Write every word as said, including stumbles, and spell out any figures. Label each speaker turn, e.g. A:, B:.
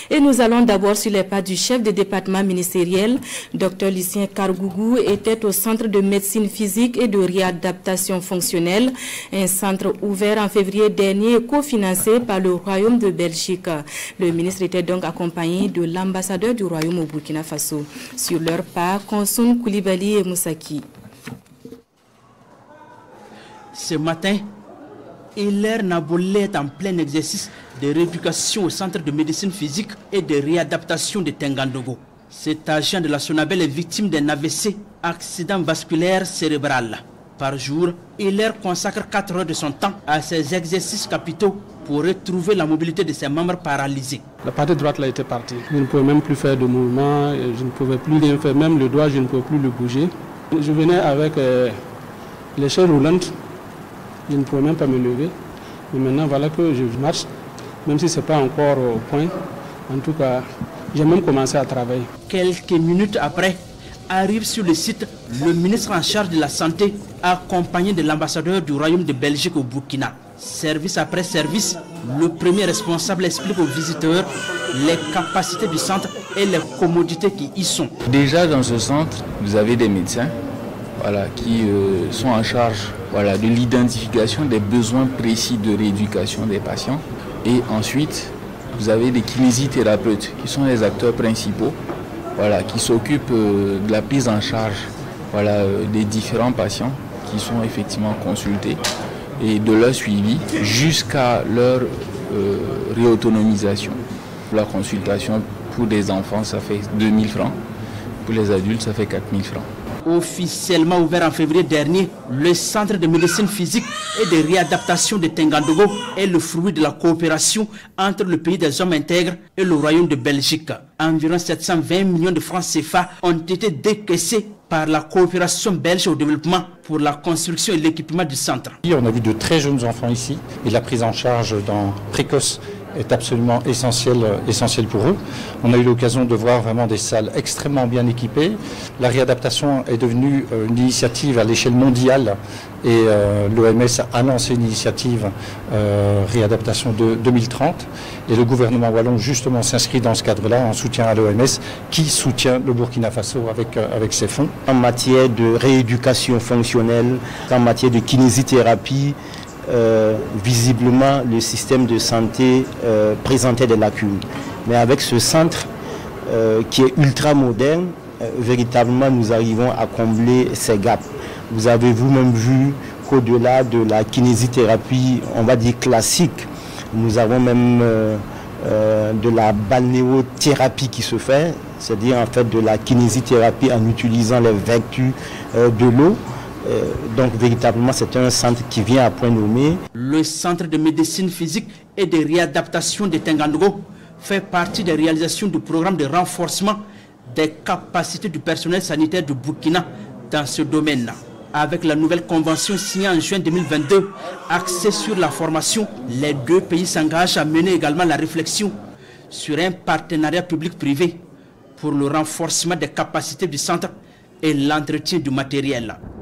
A: Et nous allons d'abord sur les pas du chef de département ministériel. Docteur Lucien Kargougou était au centre de médecine physique et de réadaptation fonctionnelle, un centre ouvert en février dernier et cofinancé par le Royaume de Belgique. Le ministre était donc accompagné de l'ambassadeur du Royaume au Burkina Faso. Sur leur pas, Konsoun Koulibaly et Moussaki.
B: Ce matin, Hilaire Nabolé est en plein exercice de rééducation au centre de médecine physique et de réadaptation de Tengandogo. Cet agent de la Sonabel est victime d'un A V C, accident vasculaire cérébral. Par jour, Hilaire consacre quatre heures de son temps à ses exercices capitaux pour retrouver la mobilité de ses membres paralysés.
C: La partie droite là était partie. Je ne pouvais même plus faire de mouvement, je ne pouvais plus rien faire, même le doigt, je ne pouvais plus le bouger. Je venais avec euh, les chaises roulantes, je ne pouvais même pas me lever. Mais maintenant, voilà que je marche, même si ce n'est pas encore au point. En tout cas, j'ai même commencé à travailler.
B: Quelques minutes après, arrive sur le site le ministre en charge de la santé, accompagné de l'ambassadeur du Royaume de Belgique au Burkina. Service après service, le premier responsable explique aux visiteurs les capacités du centre et les commodités qui y sont.
D: Déjà dans ce centre, vous avez des médecins voilà, qui euh, sont en charge voilà, de l'identification des besoins précis de rééducation des patients. Et ensuite, vous avez des kinésithérapeutes qui sont les acteurs principaux voilà, qui s'occupent euh, de la prise en charge voilà, euh, des différents patients qui sont effectivement consultés et de leur suivi jusqu'à leur euh, réautonomisation. La consultation pour des enfants, ça fait deux mille francs. Pour les adultes, ça fait quatre mille francs.
B: Officiellement ouvert en février dernier, le centre de médecine physique et de réadaptation de Tengandogo est le fruit de la coopération entre le pays des hommes intègres et le Royaume de Belgique. Environ sept cent vingt millions de francs C F A ont été décaissés par la coopération belge au développement pour la construction et l'équipement du centre.
E: On a vu de très jeunes enfants ici et la prise en charge dans précoce est absolument essentielle, essentielle pour eux. On a eu l'occasion de voir vraiment des salles extrêmement bien équipées. La réadaptation est devenue une initiative à l'échelle mondiale et euh, l'O M S a lancé une initiative euh, réadaptation de deux mille trente et le gouvernement wallon justement s'inscrit dans ce cadre-là en soutien à l'O M S qui soutient le Burkina Faso avec, euh, avec ses fonds.
F: En matière de rééducation fonctionnelle, en matière de kinésithérapie, Euh, visiblement le système de santé euh, présentait des lacunes. Mais avec ce centre euh, qui est ultra moderne, euh, véritablement nous arrivons à combler ces gaps. Vous avez vous-même vu qu'au-delà de la kinésithérapie, on va dire classique, nous avons même euh, euh, de la balnéothérapie qui se fait, c'est-à-dire en fait de la kinésithérapie en utilisant les vertus euh, de l'eau. Euh, donc véritablement c'est un centre qui vient à point nommé.
B: Le centre de médecine physique et de réadaptation de Tengandogo fait partie des réalisations du programme de renforcement des capacités du personnel sanitaire du Burkina dans ce domaine. Avec la nouvelle convention signée en juin deux mille vingt-deux, axée sur la formation, les deux pays s'engagent à mener également la réflexion sur un partenariat public-privé pour le renforcement des capacités du centre et l'entretien du matériel.